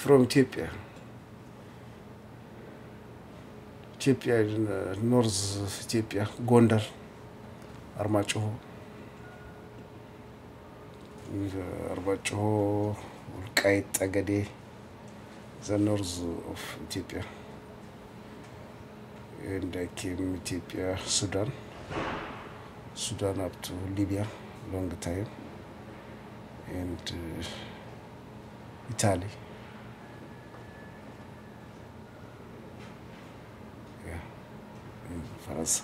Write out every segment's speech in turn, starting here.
from Ethiopia. Ethiopia in north of Ethiopia, Gondar, Armachoho. Armachoho, Wolkait, Agade, the north of Ethiopia. And I came Ethiopia, Sudan up to Libya, long time, and Italy. Yeah, in France.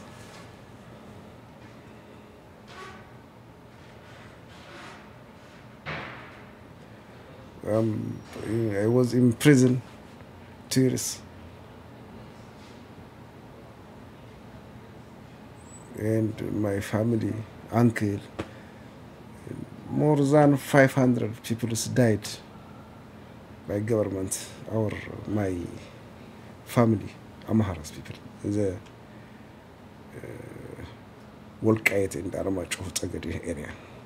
I was in prison 2 years. And my family, uncle, more than 500 people died by government, my family, Amharas people, the Wolkait in the Armachoho Tagadi area.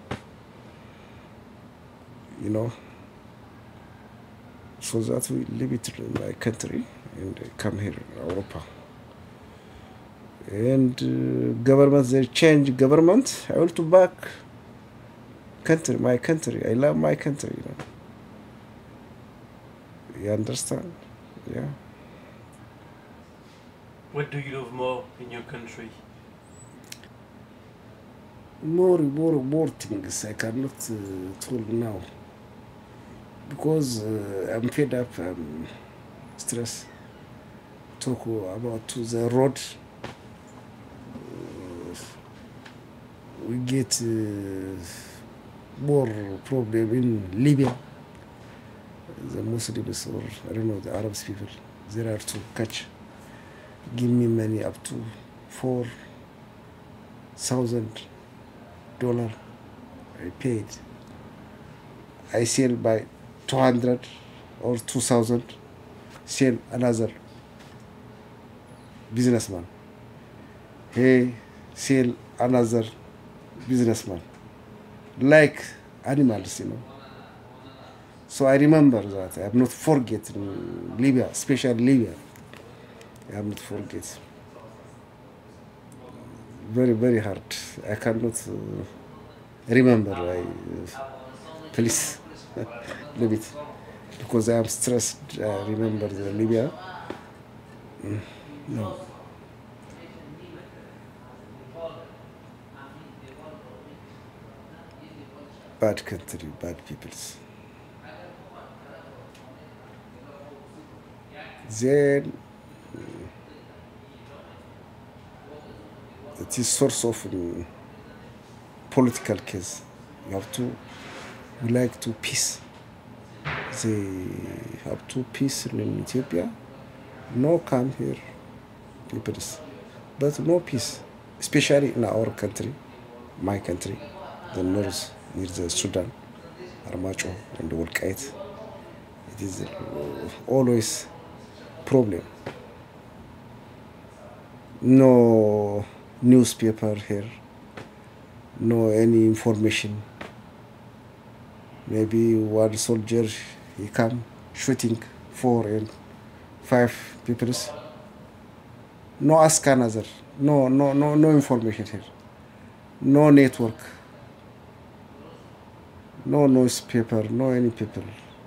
You know, so that we leave it in my country and come here in Europa. And government, they change government. I want to back country, my country. I love my country. You know. You understand? Yeah. What do you love more in your country? More things I cannot tell now because I'm fed up. I'm stressed. Talk about the road. We get more problem in Libya. The Muslims or I don't know the Arab people, they are to catch. Give me money up to $4,000. I paid. I sell by 200 or 2,000. Sell another businessman. He sell another businessman, like animals, you know. So I remember that. I have not forgotten Libya, especially Libya. I have not forget. Very, very hard. I cannot remember. Please leave it because I am stressed. I remember the Libya. No. Bad country, bad peoples. Then it is source of political case. You have to, we like to peace. They have to peace in Ethiopia. No come here, peoples, but no peace, especially in our country, my country, the north. Near the Sudan, Armachoho and the Wolkait. It is always problem. No newspaper here, no any information. Maybe one soldier, he come shooting 4 and 5 people. No ask another, no information here, no network. No newspaper, no any people.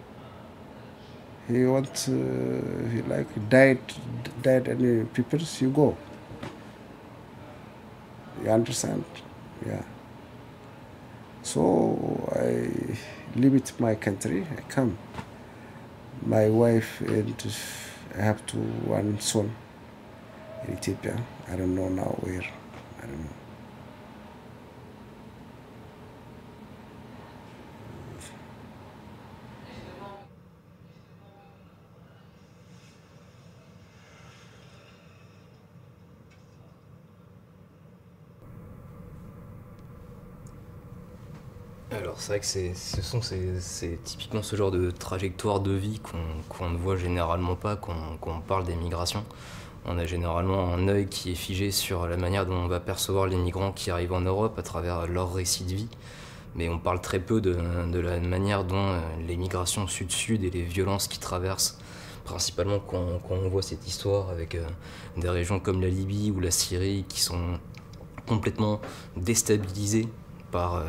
He wants, he like died any people, you go. You understand? Yeah. So I leave it my country, I come. My wife and I have one son in Ethiopia. I don't know now where, I don't know. Alors c'est vrai que c'est typiquement ce genre de trajectoire de vie qu'on ne voit généralement pas quand on parle des migrations. On a généralement un œil qui est figé sur la manière dont on va percevoir les migrants qui arrivent en Europe à travers leur récit de vie. mais on parle très peu de la manière dont les migrations sud-sud et les violences qui traversent, principalement quand on voit cette histoire avec des régions comme la Libye ou la Syrie qui sont complètement déstabilisées par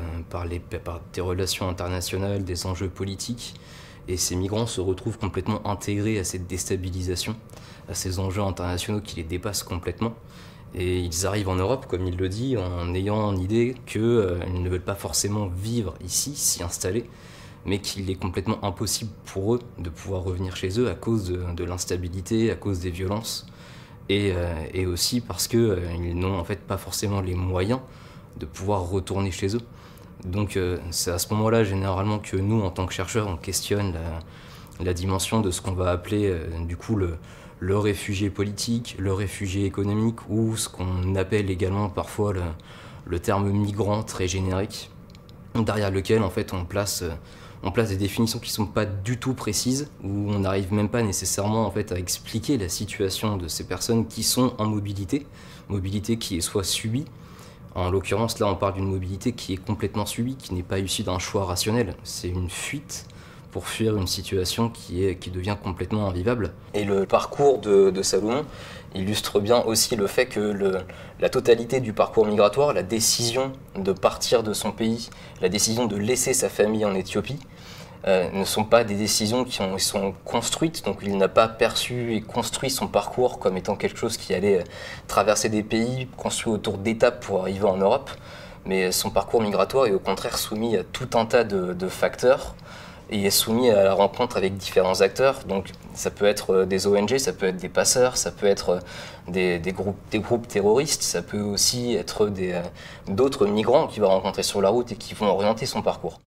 des relations internationales, des enjeux politiques, et ces migrants se retrouvent complètement intégrés à cette déstabilisation, à ces enjeux internationaux qui les dépassent complètement. Et ils arrivent en Europe, comme il le dit, en ayant en idée qu'ils ne veulent pas forcément vivre ici, s'y installer, mais qu'il est complètement impossible pour eux de pouvoir revenir chez eux à cause de l'instabilité, à cause des violences, et aussi parce qu'ils n'ont en fait pas forcément les moyens de pouvoir retourner chez eux. Donc c'est à ce moment-là généralement que nous, en tant que chercheurs, on questionne la dimension de ce qu'on va appeler du coup le réfugié politique, le réfugié économique, ou ce qu'on appelle également parfois le terme migrant très générique, derrière lequel en fait on place des définitions qui ne sont pas du tout précises, où on n'arrive même pas nécessairement en fait à expliquer la situation de ces personnes qui sont en mobilité qui est soit subie. En l'occurrence, là, on parle d'une mobilité qui est complètement subie, qui n'est pas issue d'un choix rationnel. C'est une fuite pour fuir une situation qui devient complètement invivable. Et le parcours de Salomon illustre bien aussi le fait que la totalité du parcours migratoire, la décision de partir de son pays, la décision de laisser sa famille en Éthiopie, ne sont pas des décisions qui sont construites, donc il n'a pas perçu et construit son parcours comme étant quelque chose qui allait traverser des pays, construit autour d'étapes pour arriver en Europe, mais son parcours migratoire est au contraire soumis à tout un tas de facteurs et est soumis à la rencontre avec différents acteurs. Donc ça peut être des ONG, ça peut être des passeurs, ça peut être des groupes terroristes, ça peut aussi être d'autres migrants qu'il va rencontrer sur la route et qui vont orienter son parcours.